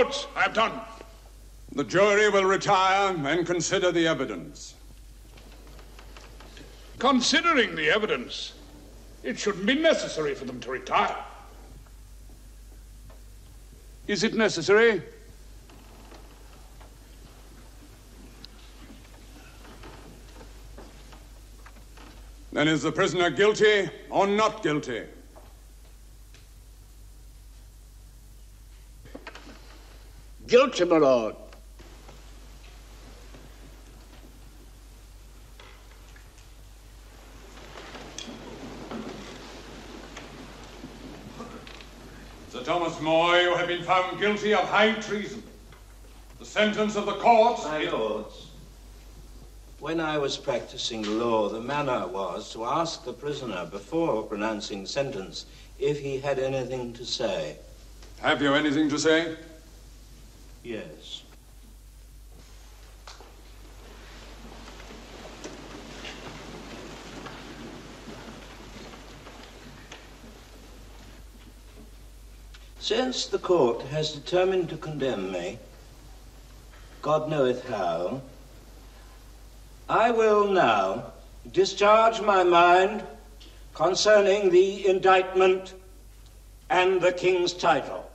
lords, I have done. The jury will retire and consider the evidence. Considering the evidence, it shouldn't be necessary for them to retire. Is it necessary? Then is the prisoner guilty or not guilty? Guilty, my lord. Sir Thomas More, you have been found guilty of high treason. The sentence of the court... My lords, when I was practicing law, the manner was to ask the prisoner before pronouncing sentence if he had anything to say. Have you anything to say? Yes. Since the court has determined to condemn me, God knoweth how, I will now discharge my mind concerning the indictment and the king's title.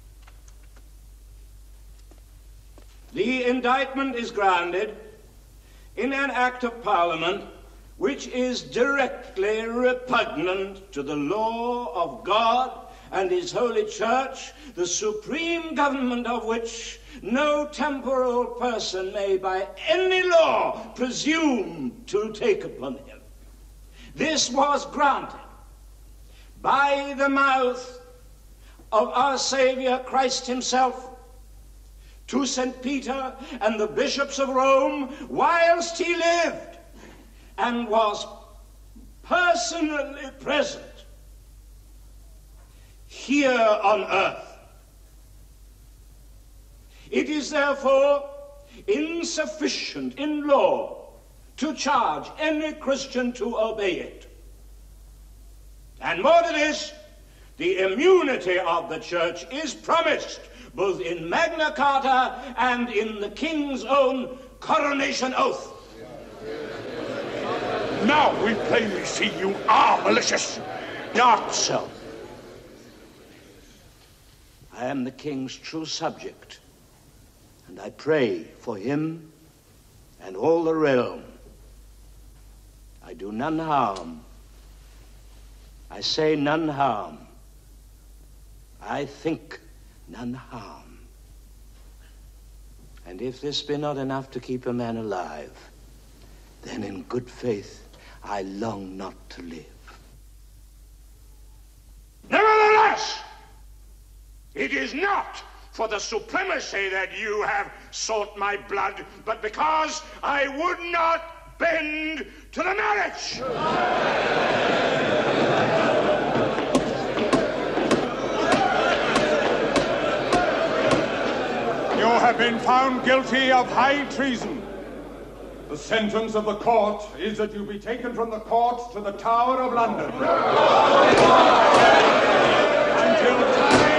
The indictment is grounded in an act of Parliament which is directly repugnant to the law of God and his holy church, the supreme government of which no temporal person may by any law presume to take upon him. This was granted by the mouth of our Savior Christ himself to St. Peter and the bishops of Rome whilst he lived and was personally present here on earth. It is therefore insufficient in law to charge any Christian to obey it. And more to this, the immunity of the church is promised both in Magna Carta and in the king's own coronation oath. Now we plainly see you are malicious. Not so. I am the king's true subject, and I pray for him and all the realm. I do none harm. I say none harm. I think none harm. And if this be not enough to keep a man alive, then in good faith I long not to live. Nevertheless, it is not for the supremacy that you have sought my blood, but because I would not bend to the marriage. You have been found guilty of high treason. The sentence of the court is that you be taken from the court to the Tower of London until time